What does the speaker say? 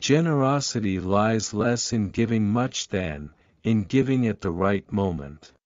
Generosity lies less in giving much than in giving at the right moment.